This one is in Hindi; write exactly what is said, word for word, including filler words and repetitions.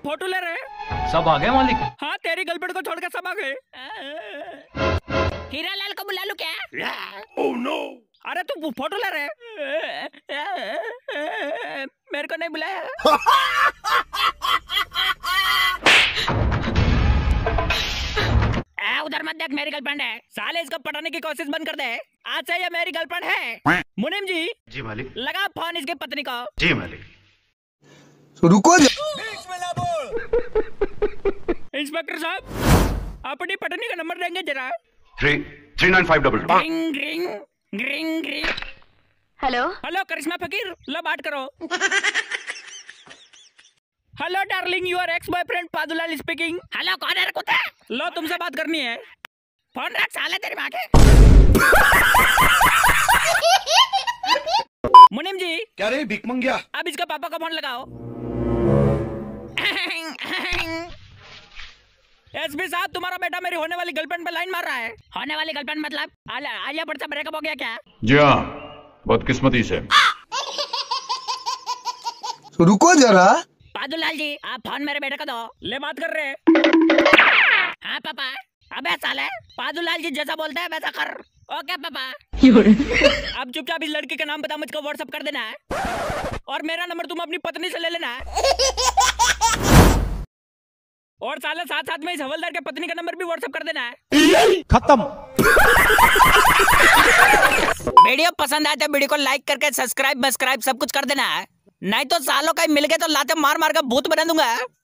फोटो ले रहे। सब आ गए मालिक? हाँ, तेरी गर्लफ्रेंड को छोड़ के सब आ गए। हीरा लाल को बुला लूं क्या? Oh no. अरे तू फोटो ले रहे, मेरे को नहीं बुलाया। आ, उधर मत देख, मेरी गर्लफ्रेंड है। साले इसको पटाने की कोशिश बंद कर दे। आज से ये मेरी गर्लफ्रेंड है। मुनीम जी। जी मालिक। लगा फोन इसकी पत्नी को। जी मालिक। रुको इंस्पेक्टर साहब, अपनी पत्नी का नंबर देंगे जरा। Three three nine five double two. ग्रिंग ग्रिंग ग्रिंग ग्रिंग। हेलो हेलो करिश्मा फकीर, लो बात करो। Hello darling, your ex boyfriend Padulal speaking. Hello, कौन है रे कुत्ता? लो तुमसे बात करनी है। फोन रख साले, तेरी माँ के। मुनीम जी। क्या रे भिख मंगिया? अब इसका पापा का फोन लगाओ। एसपी साहब, तुम्हारा बेटा मेरी होने वाली गर्लफ्रेंड पे लाइन मार रहा है। होने वाली गर्लफ्रेंड मतलब आलिया आलिया भट्ट से ब्रेकअप हो गया क्या? जी हाँ, बदकिस्मती से। रुको जरा। पादुलाल जी, आप फोन मेरे बेटे को दो। ले बात कर रहे हैं। हाँ पापा। अबे साले, पादुलाल जी जैसा बोलते हैं वैसा कर। ओके पापा। अब चुपचाप इस लड़की का नाम बता, मुझको व्हाट्सएप कर देना है। और मेरा नंबर तुम अपनी पत्नी से ले लेना है। और साले साथ साथ में इस हवलदार के पत्नी का नंबर भी व्हाट्सएप कर देना है। खत्म। वीडियो पसंद आए तो वीडियो को लाइक करके सब्सक्राइब सब्सक्राइब सब कुछ कर देना है। नहीं तो सालों का मिल गए तो लाते मार मार कर भूत बना दूंगा।